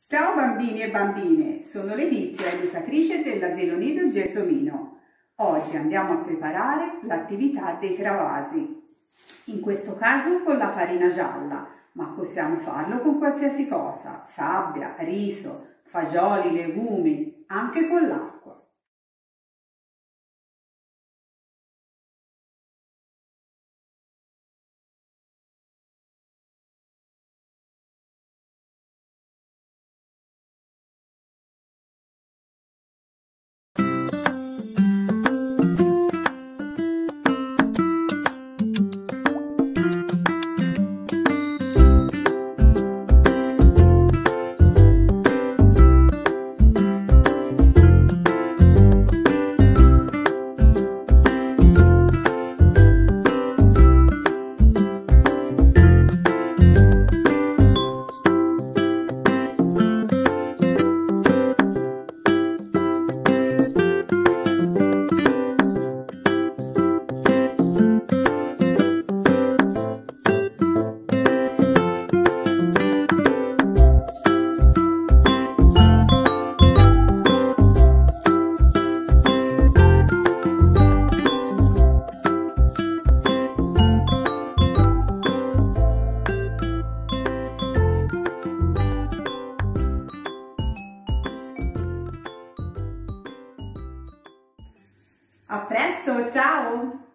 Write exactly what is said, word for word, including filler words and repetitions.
Ciao bambini e bambine, sono Letizia, educatrice dell'Asilo Nido Gelsomino. Oggi andiamo a preparare l'attività dei travasi, in questo caso con la farina gialla, ma possiamo farlo con qualsiasi cosa, sabbia, riso, fagioli, legumi, anche con l'acqua. A presto, ciao!